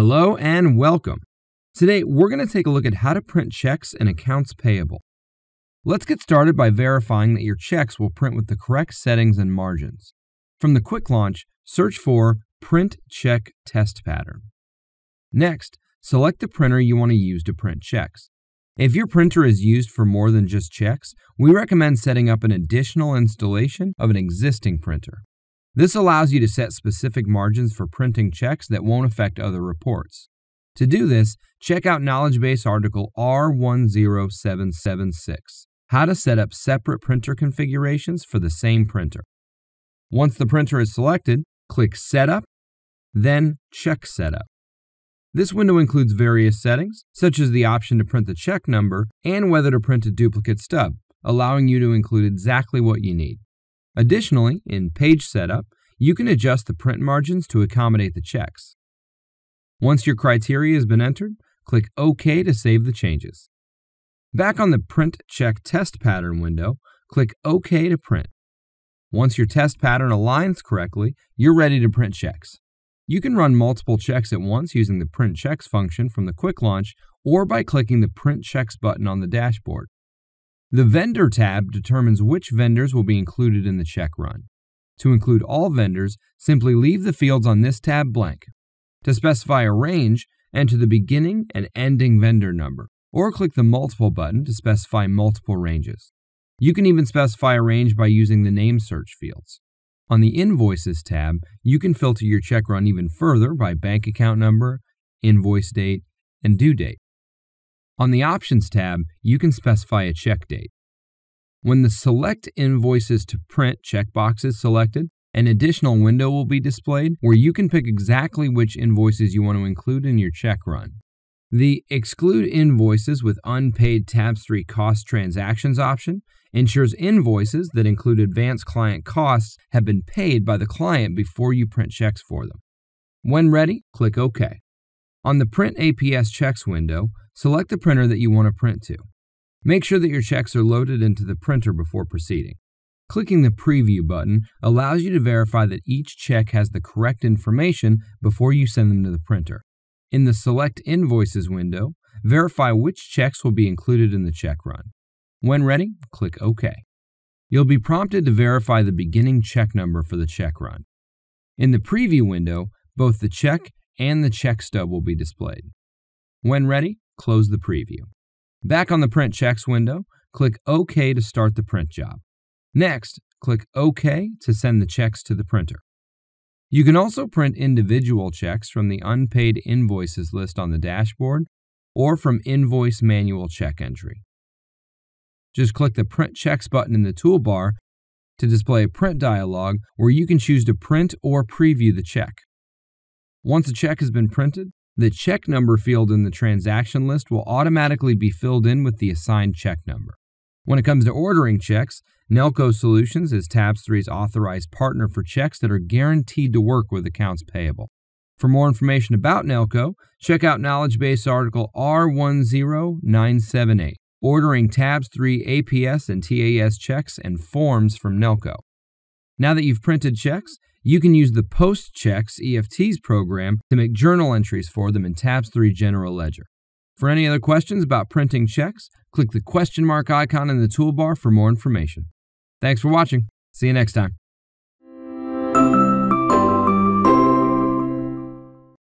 Hello and welcome. Today, we're going to take a look at how to print checks and accounts payable. Let's get started by verifying that your checks will print with the correct settings and margins. From the quick launch, search for Print Check Test Pattern. Next, select the printer you want to use to print checks. If your printer is used for more than just checks, we recommend setting up an additional installation of an existing printer. This allows you to set specific margins for printing checks that won't affect other reports. To do this, check out Knowledge Base article R10776, How to Set Up Separate Printer Configurations for the Same Printer. Once the printer is selected, click Setup, then Check Setup. This window includes various settings, such as the option to print the check number and whether to print a duplicate stub, allowing you to include exactly what you need. Additionally, in Page Setup, you can adjust the print margins to accommodate the checks. Once your criteria has been entered, click OK to save the changes. Back on the Print Check Test Pattern window, click OK to print. Once your test pattern aligns correctly, you're ready to print checks. You can run multiple checks at once using the Print Checks function from the quick launch or by clicking the Print Checks button on the dashboard. The Vendor tab determines which vendors will be included in the check run. To include all vendors, simply leave the fields on this tab blank. To specify a range, enter the beginning and ending vendor number, or click the Multiple button to specify multiple ranges. You can even specify a range by using the name search fields. On the Invoices tab, you can filter your check run even further by bank account number, invoice date, and due date. On the Options tab, you can specify a check date. When the Select Invoices to Print checkbox is selected, an additional window will be displayed where you can pick exactly which invoices you want to include in your check run. The Exclude Invoices with Unpaid Tabs3 Cost Transactions option ensures invoices that include advanced client costs have been paid by the client before you print checks for them. When ready, click OK. On the Print APS Checks window, select the printer that you want to print to. Make sure that your checks are loaded into the printer before proceeding. Clicking the Preview button allows you to verify that each check has the correct information before you send them to the printer. In the Select Invoices window, verify which checks will be included in the check run. When ready, click OK. You'll be prompted to verify the beginning check number for the check run. In the Preview window, both the check and the check stub will be displayed. When ready, close the preview. Back on the Print Checks window, click OK to start the print job. Next, click OK to send the checks to the printer. You can also print individual checks from the Unpaid Invoices list on the dashboard or from Invoice Manual Check Entry. Just click the Print Checks button in the toolbar to display a print dialog where you can choose to print or preview the check. Once a check has been printed, the check number field in the transaction list will automatically be filled in with the assigned check number. When it comes to ordering checks, Nelco Solutions is Tabs3's authorized partner for checks that are guaranteed to work with accounts payable. For more information about Nelco, check out Knowledge Base article R10978, Ordering Tabs3 APS and TAS checks and forms from Nelco. Now that you've printed checks, you can use the Post Checks EFTs program to make journal entries for them in Tabs3 General Ledger. For any other questions about printing checks, click the question mark icon in the toolbar for more information. Thanks for watching. See you next time.